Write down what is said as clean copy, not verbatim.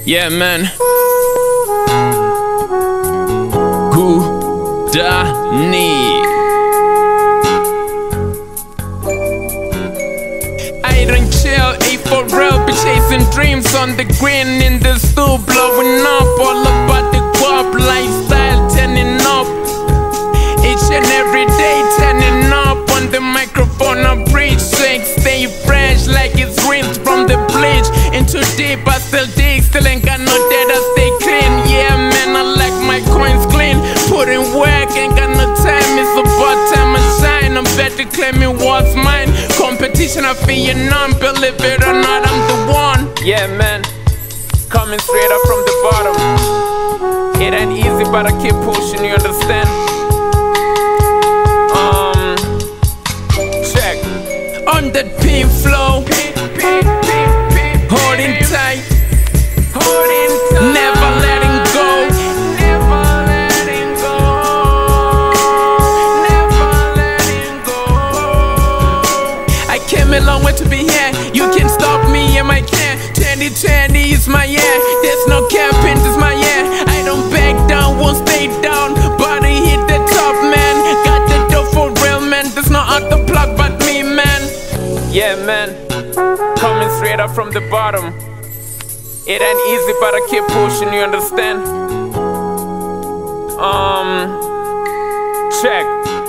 Yeah, man. Gudani. I don't chill, ain't for real, be chasing dreams on the green in the stool, blowing up, all about the guap lifestyle, turning up each and every day, turning up on the microphone. I preach, shake, stay fresh like it's rinsed from the bleach. Into deep, I still dig, still ain't got no debt, I stay clean. Yeah, man, I like my coins clean. Put in work, ain't got no time, it's about time I shine. I'm better claiming what's mine. Competition, I feel numb, believe it or not, I'm the one. Yeah, man, coming straight up from the bottom. It ain't easy, but I keep pushing, you understand? Check. On that pin flow, holding tight, never letting go, never letting go, never letting go. I came a long way to be here. You can't stop me, and I can't. 2020 is my year. There's no camping, this my year. I don't back down, won't stay down. Body hit the top, man. Got the dough for real, man. There's no other plug but me, man. Yeah, man, coming straight up from the bottom. It ain't easy, but I keep pushing, you understand? Check.